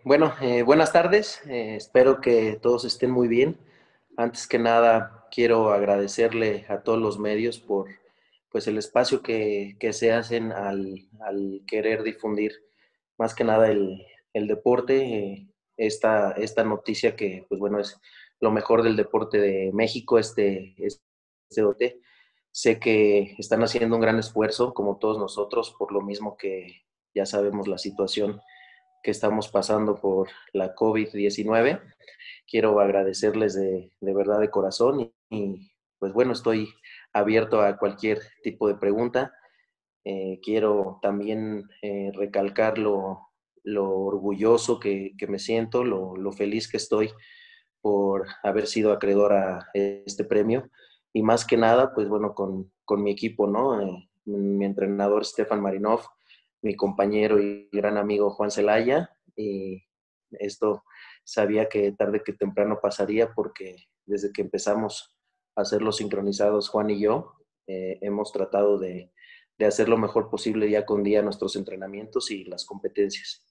Bueno, buenas tardes. Espero que todos estén muy bien. Antes que nada, quiero agradecerle a todos los medios por pues el espacio que se hacen al querer difundir más que nada el deporte. Esta noticia que, pues bueno, es lo mejor del deporte de México, este OT. Sé que están haciendo un gran esfuerzo, como todos nosotros, por lo mismo que ya sabemos la situación que estamos pasando por la COVID-19. Quiero agradecerles de verdad de corazón pues bueno, estoy abierto a cualquier tipo de pregunta. Quiero también recalcar lo orgulloso que me siento, lo feliz que estoy por haber sido acreedor a este premio y más que nada, pues bueno, con mi equipo, ¿no? Mi entrenador Stefan Marinov, mi compañero y gran amigo Juan Celaya, y esto sabía que tarde que temprano pasaría porque desde que empezamos a hacer los sincronizados Juan y yo, hemos tratado de hacer lo mejor posible día con día nuestros entrenamientos y las competencias.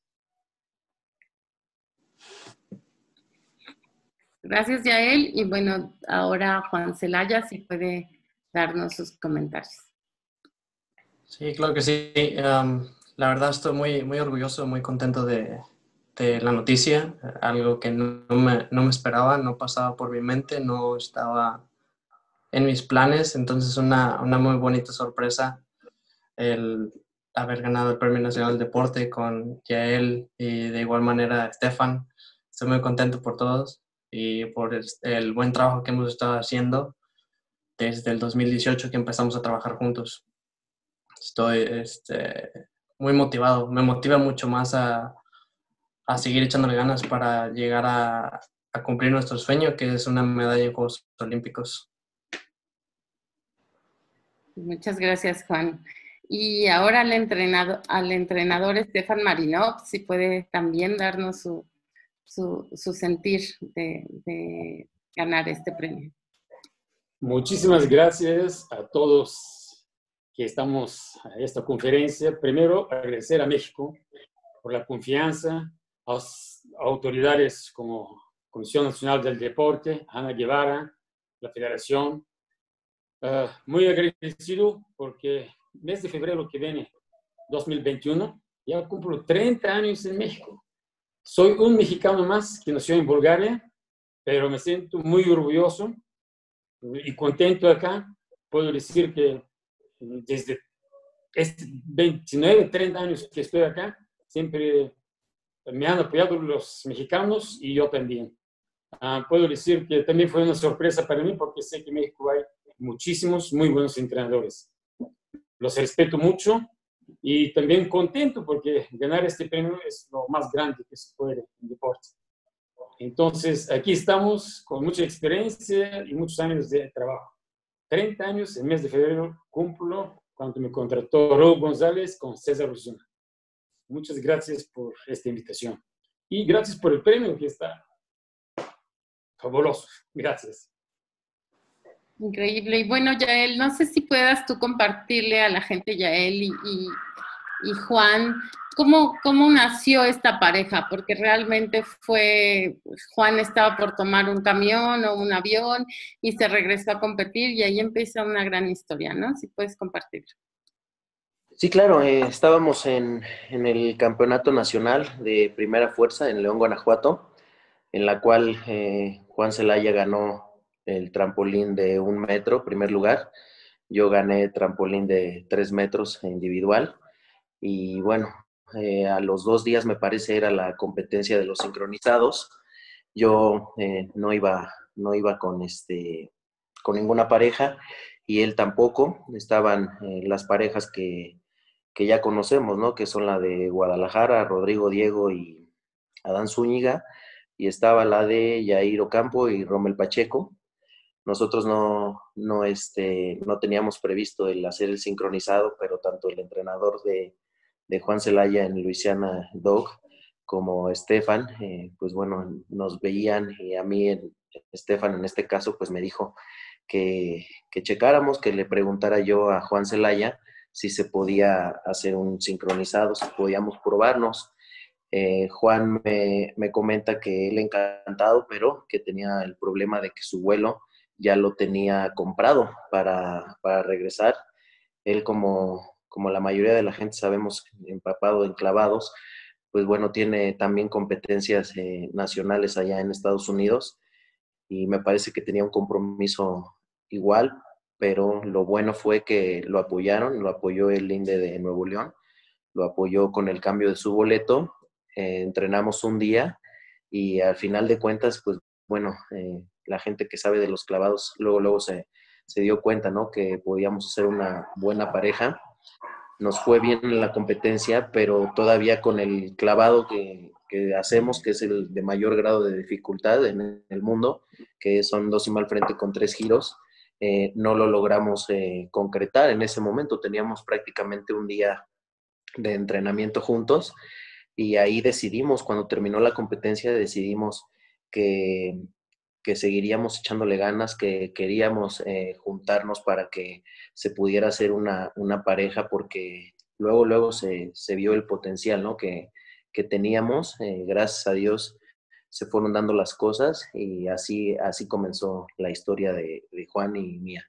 Gracias, Yael. Y bueno, ahora Juan Celaya, si puede darnos sus comentarios. Sí, claro que sí. La verdad estoy muy orgulloso, muy contento de la noticia, algo que no me esperaba, no pasaba por mi mente, no estaba en mis planes, entonces una muy bonita sorpresa el haber ganado el Premio Nacional del Deporte con Yael y de igual manera Stefan. Estoy muy contento por todos y por el buen trabajo que hemos estado haciendo desde el 2018 que empezamos a trabajar juntos. Estoy muy motivado, me motiva mucho más a seguir echándole ganas para llegar a cumplir nuestro sueño, que es una medalla en Juegos Olímpicos. Muchas gracias, Juan. Y ahora al entrenador Stefan Marinov, si puede también darnos su sentir de ganar este premio. Muchísimas gracias a todos que estamos a esta conferencia. Primero, agradecer a México por la confianza, a las autoridades como Comisión Nacional del Deporte, Ana Guevara, la Federación. Muy agradecido porque mes de febrero que viene, 2021, ya cumplo 30 años en México. Soy un mexicano más que nació en Bulgaria, pero me siento muy orgulloso y contento acá. Puedo decir que desde estos 29, 30 años que estoy acá, siempre me han apoyado los mexicanos y yo también. Puedo decir que también fue una sorpresa para mí porque sé que en México hay muchísimos muy buenos entrenadores. Los respeto mucho y también contento porque ganar este premio es lo más grande que se puede en deporte. Entonces, aquí estamos con mucha experiencia y muchos años de trabajo. 30 años, el mes de febrero cumplo cuando me contrató Raúl González con César Osuna. Muchas gracias por esta invitación. Y gracias por el premio que está fabuloso. Gracias. Increíble. Y bueno, Yael, no sé si puedas tú compartirle a la gente, Yael y Juan, ¿cómo nació esta pareja? Porque realmente Juan estaba por tomar un camión o un avión y se regresó a competir y ahí empieza una gran historia, ¿no? Si puedes compartirlo. Sí, claro, estábamos en el Campeonato Nacional de Primera Fuerza en León, Guanajuato, en la cual Juan Celaya ganó el trampolín de 1 metro, primer lugar. Yo gané trampolín de 3 metros individual. Y bueno, a los 2 días me parece era la competencia de los sincronizados. Yo no iba con ninguna pareja y él tampoco. Estaban las parejas que ya conocemos, ¿no? Que son la de Guadalajara, Rodrigo Diego y Adán Zúñiga, y estaba la de Yair Ocampo y Rommel Pacheco. Nosotros no teníamos previsto el hacer el sincronizado, pero tanto el entrenador de Juan Celaya en Luisiana Dog como Estefan, pues bueno, nos veían y a mí, Estefan en este caso, pues me dijo que checáramos, que le preguntara yo a Juan Celaya si se podía hacer un sincronizado, si podíamos probarnos. Juan me comenta que él encantado, pero que tenía el problema de que su vuelo ya lo tenía comprado para regresar. Él, como la mayoría de la gente sabemos, empapado en clavados, pues bueno, tiene también competencias nacionales allá en Estados Unidos y me parece que tenía un compromiso igual, pero lo bueno fue que lo apoyaron, lo apoyó el INDE de Nuevo León, lo apoyó con el cambio de su boleto, entrenamos un día y al final de cuentas, pues bueno, la gente que sabe de los clavados luego se dio cuenta, ¿no? Que podíamos hacer una buena pareja. Nos fue bien en la competencia, pero todavía con el clavado que hacemos, que es el de mayor grado de dificultad en el mundo, que son 2 y mal frente con 3 giros, no lo logramos concretar en ese momento. Teníamos prácticamente un día de entrenamiento juntos y ahí decidimos, cuando terminó la competencia, decidimos que, que seguiríamos echándole ganas, que queríamos juntarnos para que se pudiera hacer una pareja, porque luego se vio el potencial, ¿no? Que teníamos. Gracias a Dios se fueron dando las cosas y así comenzó la historia de Juan y mía.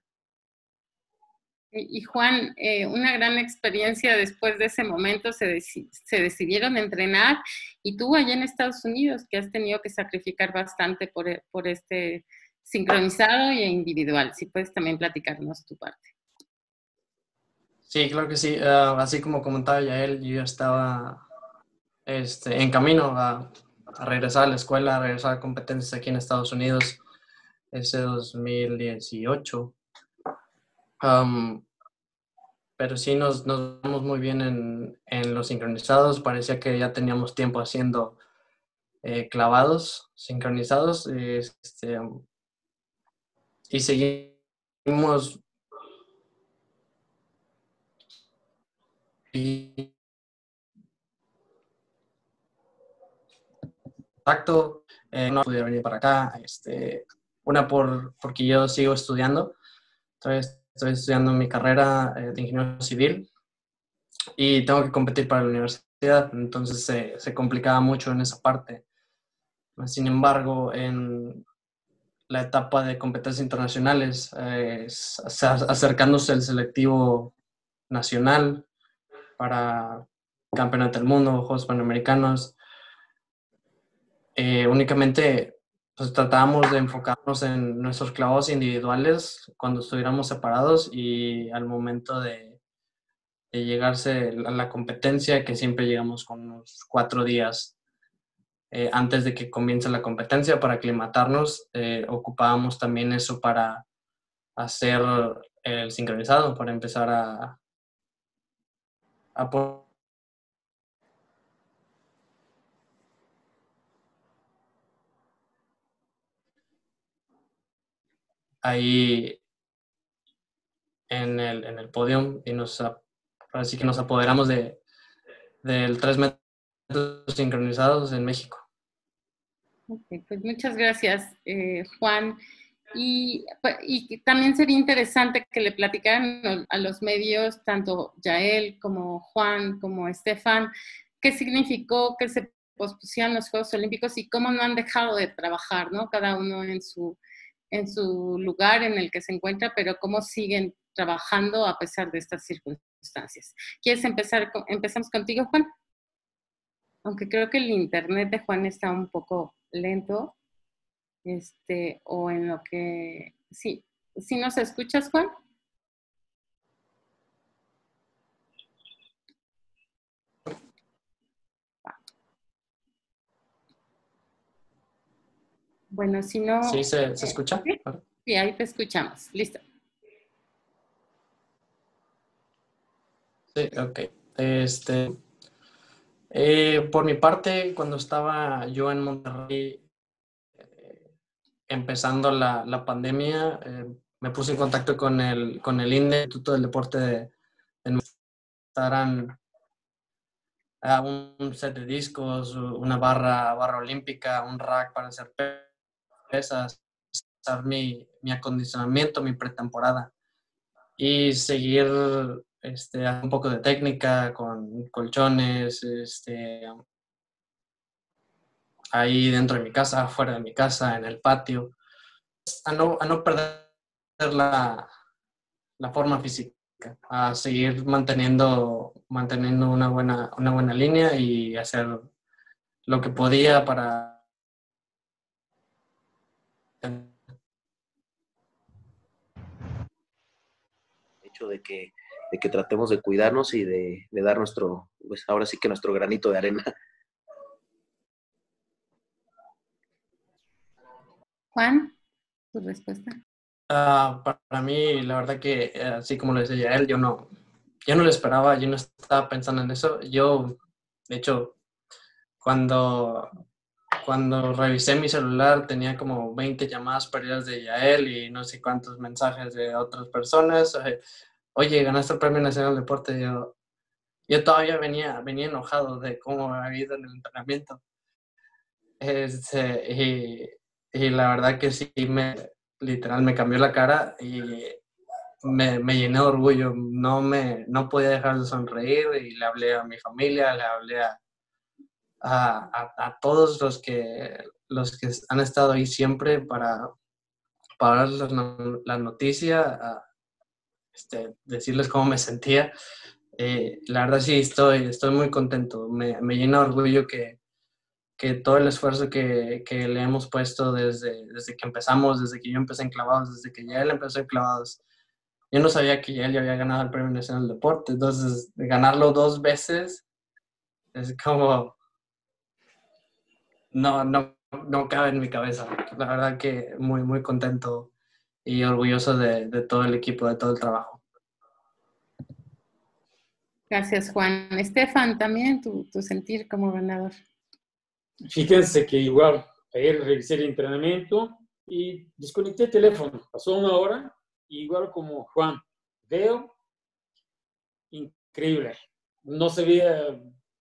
Y Juan, una gran experiencia después de ese momento, se decidieron entrenar, y tú allá en Estados Unidos, que has tenido que sacrificar bastante por este sincronizado e individual. Si puedes también platicarnos tu parte. Sí, claro que sí. Así como comentaba Yael, yo ya estaba en camino a regresar a la escuela, a regresar a competencias aquí en Estados Unidos ese 2018. Pero sí nos vamos muy bien en los sincronizados. Parecía que ya teníamos tiempo haciendo clavados sincronizados, y seguimos y contacto. No pude venir para acá, una porque yo sigo estudiando. Estoy estudiando mi carrera de ingeniero civil y tengo que competir para la universidad, entonces se complicaba mucho en esa parte. Sin embargo, en la etapa de competencias internacionales, acercándose el selectivo nacional para Campeonato del Mundo, Juegos Panamericanos, únicamente pues tratábamos de enfocarnos en nuestros clavos individuales cuando estuviéramos separados, y al momento de llegarse a la competencia, que siempre llegamos con unos 4 días antes de que comience la competencia para aclimatarnos, ocupábamos también eso para hacer el sincronizado, para empezar a ahí en el podio, y así que nos apoderamos del 3 metros sincronizados en México. Okay, pues muchas gracias, Juan. Y también sería interesante que le platicaran a los medios, tanto Yael como Juan, como Estefan, qué significó que se pospusieran los Juegos Olímpicos y cómo no han dejado de trabajar, ¿no? Cada uno en su lugar en el que se encuentra, pero cómo siguen trabajando a pesar de estas circunstancias. ¿Quieres empezar? Empezamos contigo, Juan. Aunque creo que el internet de Juan está un poco lento, o en lo que... Sí, ¿sí nos escuchas, Juan? Bueno, si no... ¿Sí se escucha? Sí, ahí te escuchamos. Listo. Sí, ok. Por mi parte, cuando estaba yo en Monterrey, empezando la pandemia, me puse en contacto con el INDE, Instituto del Deporte de a un set de discos, una barra olímpica, un rack para hacer pesas, hacer mi acondicionamiento, mi pretemporada, y seguir un poco de técnica con colchones, ahí dentro de mi casa, fuera de mi casa, en el patio, a no perder la forma física, a seguir manteniendo una buena línea y hacer lo que podía para... hecho de que tratemos de cuidarnos y de dar nuestro, pues ahora sí que nuestro granito de arena. Juan, tu respuesta. Para mí, la verdad que, así como le decía él, yo no lo esperaba, yo no estaba pensando en eso. Yo, de hecho, cuando revisé mi celular tenía como 20 llamadas perdidas de Yael y no sé cuántos mensajes de otras personas. Oye, ganaste el Premio Nacional de Deporte. Yo todavía venía enojado de cómo había ido en el entrenamiento. Y la verdad que sí, literal me cambió la cara y me llené de orgullo. No podía dejar de sonreír y le hablé a mi familia, le hablé a todos los que han estado ahí siempre para darles la noticia, decirles cómo me sentía. La verdad sí, estoy muy contento. Me llena de orgullo que todo el esfuerzo que le hemos puesto desde que empezamos, desde que yo empecé en clavados, desde que ya él empezó en clavados. Yo no sabía que ya él ya había ganado el Premio Nacional de Deporte, entonces ganarlo 2 veces es como... No cabe en mi cabeza. La verdad que muy contento y orgulloso de todo el equipo, de todo el trabajo. Gracias, Juan. Estefan, también tu sentir como ganador. Fíjense que igual, ayer revisé el entrenamiento y desconecté el teléfono. Pasó 1 hora, igual como Juan. Veo, increíble. No sabía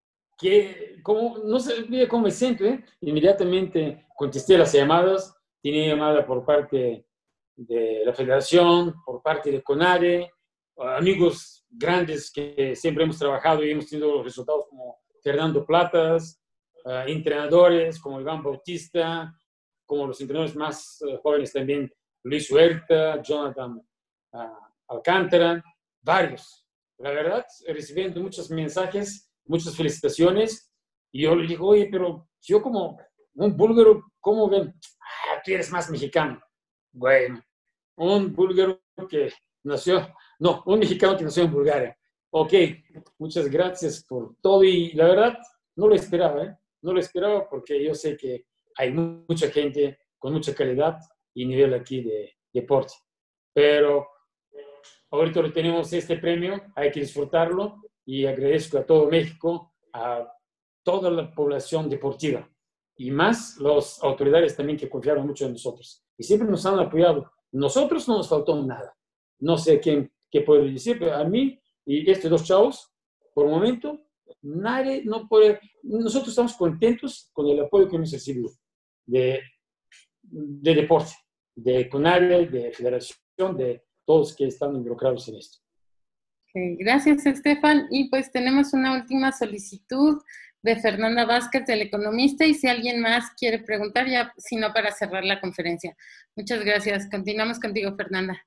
no sabía cómo me siento, ¿eh? Inmediatamente contesté las llamadas. Tenía llamada por parte de la federación, por parte de CONADE, amigos grandes que siempre hemos trabajado y hemos tenido resultados como Fernando Platas, entrenadores como Iván Bautista, como los entrenadores más jóvenes también, Luis Huerta, Jonathan Alcántara, varios. La verdad, recibiendo muchos mensajes, muchas felicitaciones, y yo le digo, oye, pero yo como un búlgaro, ¿cómo ven? Tú eres más mexicano. Bueno, un búlgaro que nació, no, un mexicano que nació en Bulgaria. Ok, muchas gracias por todo, y la verdad, no lo esperaba, ¿eh? No lo esperaba porque yo sé que hay mucha gente con mucha calidad y nivel aquí de deporte. Pero ahorita tenemos este premio, hay que disfrutarlo y agradezco a todo México, a toda la población deportiva y más las autoridades también que confiaron mucho en nosotros y siempre nos han apoyado. Nosotros no nos faltó nada. No sé qué puede decir, pero a mí y estos 2 chavos, por el momento, nadie no puede. Nosotros estamos contentos con el apoyo que hemos recibido de deporte, de CONADE, de federación, de todos que están involucrados en esto. Okay, gracias, Estefan. Y pues tenemos una última solicitud de Fernanda Vázquez, del Economista, y si alguien más quiere preguntar, ya, si no, para cerrar la conferencia. Muchas gracias. Continuamos contigo, Fernanda.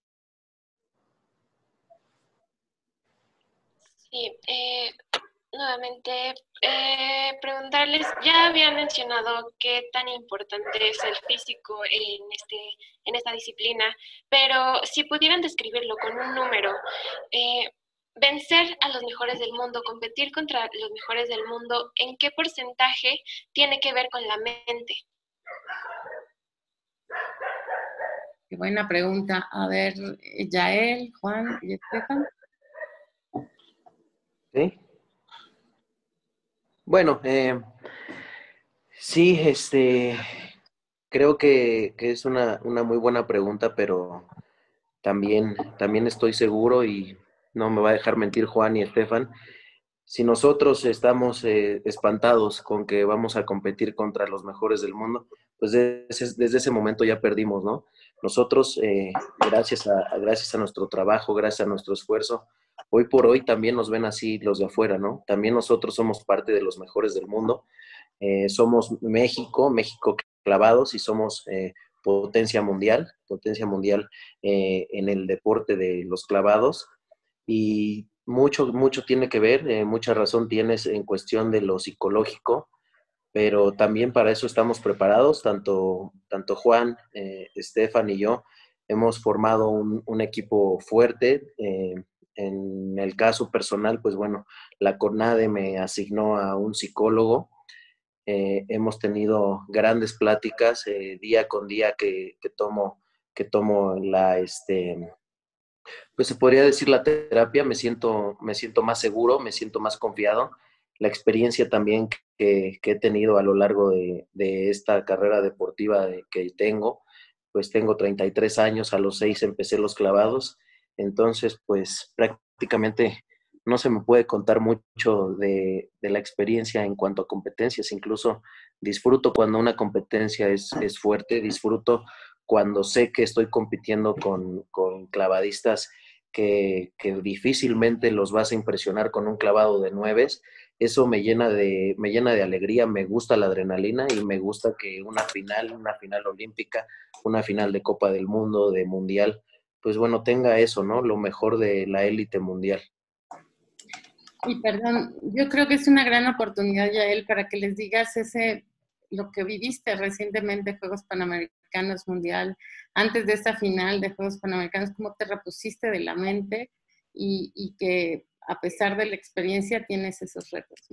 Sí, nuevamente, preguntarles, ya habían mencionado qué tan importante es el físico en esta disciplina, pero si pudieran describirlo con un número, vencer a los mejores del mundo, competir contra los mejores del mundo, ¿en qué porcentaje tiene que ver con la mente? Qué buena pregunta. A ver, Yael, Juan y Estefan. ¿Sí? Bueno, sí, creo que es una muy buena pregunta, pero también estoy seguro, y no me va a dejar mentir Juan y Estefan, si nosotros estamos espantados con que vamos a competir contra los mejores del mundo, pues desde ese momento ya perdimos, ¿no? Nosotros, gracias a nuestro trabajo, gracias a nuestro esfuerzo, hoy por hoy también nos ven así los de afuera, ¿no? También nosotros somos parte de los mejores del mundo, Somos México clavados, y somos potencia mundial en el deporte de los clavados. Y mucho tiene que ver, mucha razón tienes en cuestión de lo psicológico, pero también para eso estamos preparados, tanto Juan, Estefan y yo hemos formado un equipo fuerte. En el caso personal, pues bueno, la CONADE me asignó a un psicólogo. Hemos tenido grandes pláticas día con día que tomo pues se podría decir la terapia. Me siento más seguro, me siento más confiado. La experiencia también que he tenido a lo largo de esta carrera deportiva que tengo, pues tengo 33 años, a los 6 empecé los clavados, entonces pues prácticamente no se me puede contar mucho de la experiencia en cuanto a competencias. Incluso disfruto cuando una competencia es fuerte, disfruto cuando sé que estoy compitiendo con clavadistas que difícilmente los vas a impresionar con un clavado de nueves. Eso me llena de alegría, me gusta la adrenalina y me gusta que una final olímpica, una final de Copa del Mundo, de Mundial, pues bueno, tenga eso, ¿no? Lo mejor de la élite mundial. Y perdón, yo creo que es una gran oportunidad, Yael, para que les digas lo que viviste recientemente, Juegos Panamericanos Mundial, antes de esta final de Juegos Panamericanos, cómo te repusiste de la mente y que a pesar de la experiencia tienes esos retos, ¿no?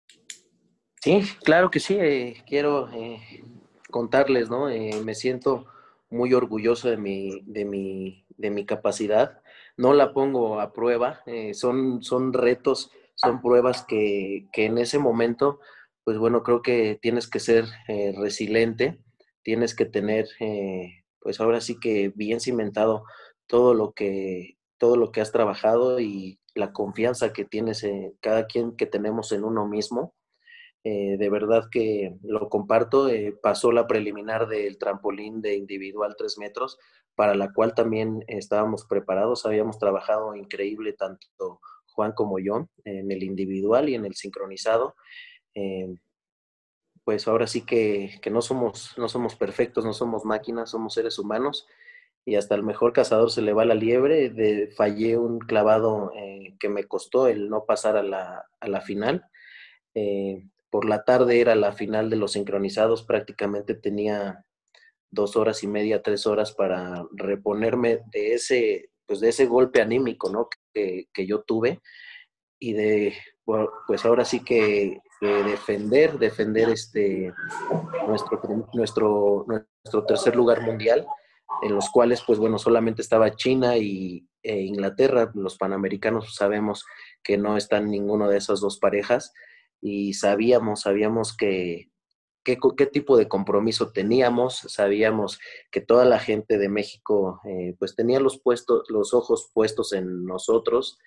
Sí, claro que sí. Quiero contarles, ¿no? Me siento muy orgulloso de mi capacidad. No la pongo a prueba. Son retos, son pruebas que en ese momento, pues bueno, creo que tienes que ser resiliente, tienes que tener, pues ahora sí que bien cimentado todo lo que has trabajado, y la confianza que tienes cada quien que tenemos en uno mismo. De verdad que lo comparto. Pasó la preliminar del trampolín de individual 3 metros, para la cual también estábamos preparados, habíamos trabajado increíble tanto Juan como yo en el individual y en el sincronizado. Eh, pues ahora sí que no somos perfectos, no somos máquinas, somos seres humanos, y hasta el mejor cazador se le va la liebre. Fallé un clavado que me costó el no pasar a la final. Por la tarde era la final de los sincronizados, prácticamente tenía 2 horas y media, 3 horas para reponerme pues de ese golpe anímico, ¿no? que yo tuve, y bueno, pues ahora sí que defender nuestro tercer lugar mundial, en los cuales, pues bueno, solamente estaba China e Inglaterra. Los panamericanos sabemos que no están ninguno de esas dos parejas, y sabíamos qué tipo de compromiso teníamos. Sabíamos que toda la gente de México pues tenía los ojos puestos en nosotros.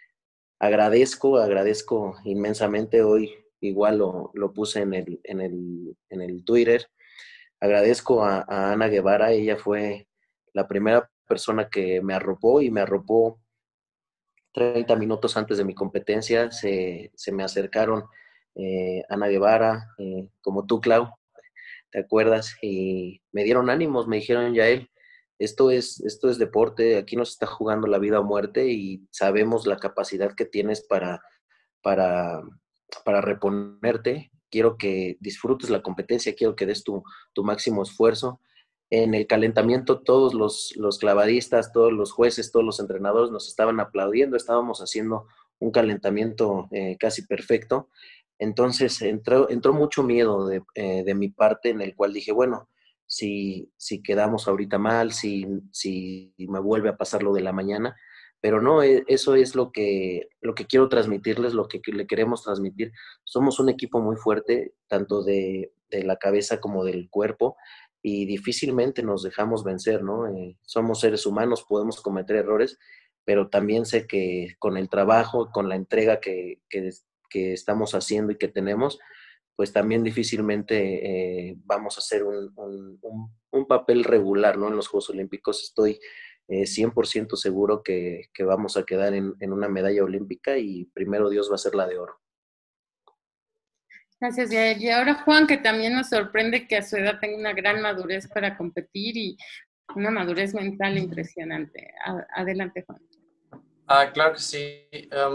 Agradezco inmensamente. Hoy igual lo puse en el Twitter. Agradezco a Ana Guevara. Ella fue la primera persona que me arropó, y me arropó 30 minutos antes de mi competencia. Se me acercaron Ana Guevara, como tú, Clau, ¿te acuerdas? Y me dieron ánimos, me dijeron: Yael, esto es deporte, aquí no se está jugando la vida o muerte, y sabemos la capacidad que tienes para, para reponerte. Quiero que disfrutes la competencia, quiero que des tu máximo esfuerzo. En el calentamiento, todos los clavadistas, todos los jueces, todos los entrenadores nos estaban aplaudiendo. Estábamos haciendo un calentamiento casi perfecto. Entonces entró mucho miedo de mi parte, en el cual dije: bueno, si quedamos ahorita mal, si me vuelve a pasar lo de la mañana. Pero no, eso es lo que quiero transmitirles, lo que le queremos transmitir. Somos un equipo muy fuerte, tanto de la cabeza como del cuerpo, y difícilmente nos dejamos vencer, ¿no? Somos seres humanos, podemos cometer errores, pero también sé que con el trabajo, con la entrega que estamos haciendo y que tenemos, pues también difícilmente vamos a hacer un papel regular, ¿no? En los Juegos Olímpicos. Estoy 100% seguro que vamos a quedar en una medalla olímpica, y primero Dios va a ser la de oro. Gracias, Yael. Y ahora Juan, que también nos sorprende que a su edad tenga una gran madurez para competir y una madurez mental impresionante. Adelante, Juan. Claro que sí.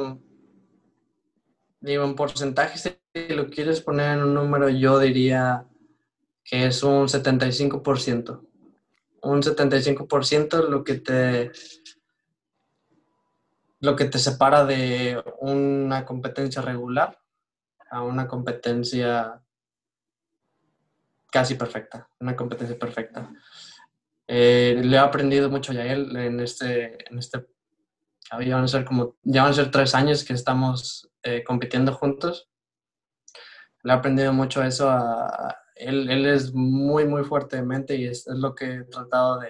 Digo, en porcentaje, si lo quieres poner en un número, yo diría que es un 75%. Un 75% lo que te separa de una competencia regular a una competencia casi perfecta, una competencia perfecta. Le he aprendido mucho a Yael ya van a ser 3 años que estamos compitiendo juntos. Le he aprendido mucho eso. Él es muy, muy fuerte de mente y es lo que he tratado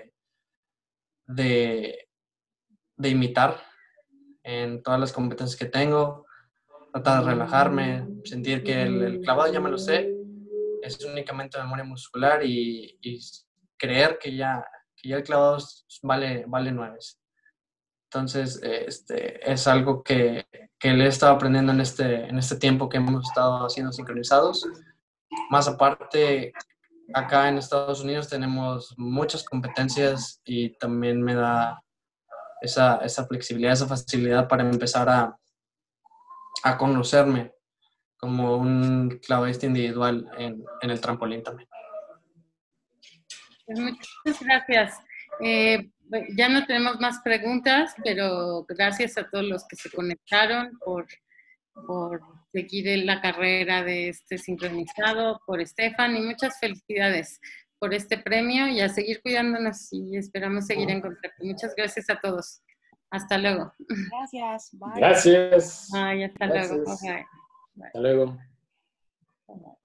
de imitar en todas las competencias que tengo. Tratar de relajarme, sentir que el clavado ya me lo sé, es únicamente memoria muscular y creer que ya el clavado vale 9. Entonces, es algo que le he estado aprendiendo en este tiempo que hemos estado haciendo sincronizados. Más aparte, acá en Estados Unidos tenemos muchas competencias y también me da esa flexibilidad, esa facilidad para empezar a conocerme como un clavadista individual en el trampolín también. Pues muchas gracias. Ya no tenemos más preguntas, pero gracias a todos los que se conectaron por seguir la carrera de este sincronizado, por Estefan, y muchas felicidades por este premio y a seguir cuidándonos y esperamos seguir en contacto. Muchas gracias a todos. Hasta luego. Gracias. Bye. Gracias. Ay, hasta Gracias. luego. Bye. Hasta luego. Bye.